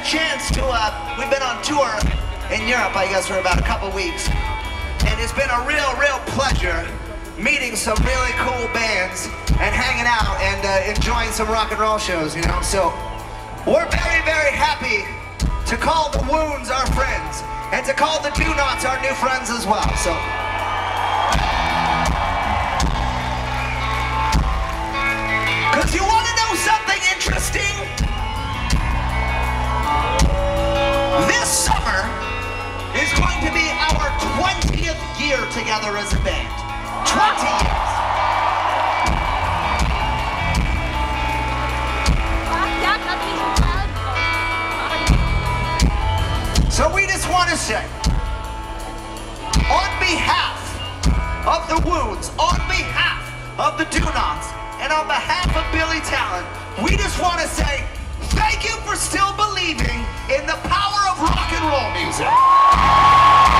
a chance to, we've been on tour in Europe, I guess, for about a couple weeks. And it's been a real pleasure meeting some really cool bands and hanging out and enjoying some rock and roll shows, you know? So we're very happy to call the Wounds our friends and to call the Do-Nots our new friends as well, so. Because you want to know something interesting? This summer is going to be our 20th year together as a band. 20 years. So we just want to say, on behalf of the Wounds, on behalf of the Do-Nots, and on behalf of Billy Talent, we just want to say thank you for still believing in the power of rock and roll music.